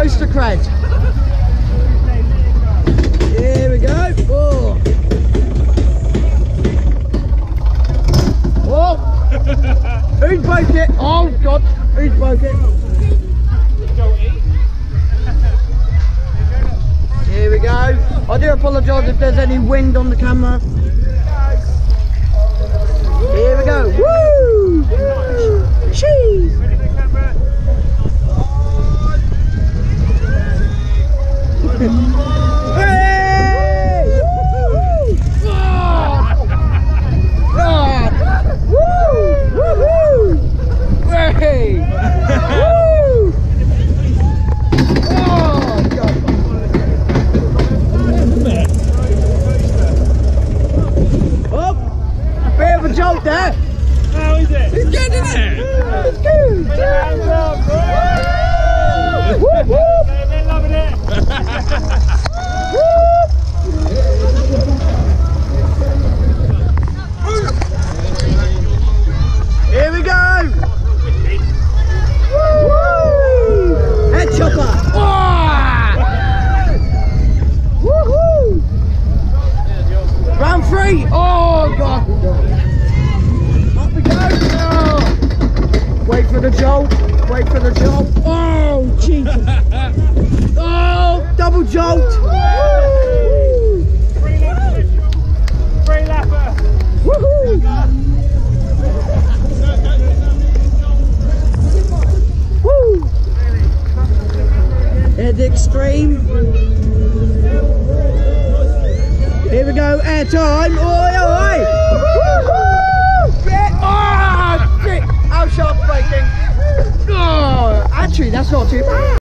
coaster cred. Here we go. Oh. Oh. Who's broke it? Oh God. Who's broke it? Here we go. I do apologise if there's any wind on the camera. Here we go. Woo! Cheese! Hey! Woo! God! Woo! Woohoo! Hey! Woo! Oh God! Oh! Bit of a jolt there. How is it? He's getting it. It's good. Hands up, Woo! Woo! they're loving it. Here we go! Woo! Head chopper! Oh! Woohoo! Round 3! Oh God! Up we go! Oh. Wait for the jolt! Wait for the jolt! Oh Jesus! Oh! Double jolt! Woo! Free lapper. Woohoo! Woo! Head extreme. Here we go, air time. Oi, oi! Woohoo! Get oh, shit! How sharp braking? Oh, actually, that's not too bad.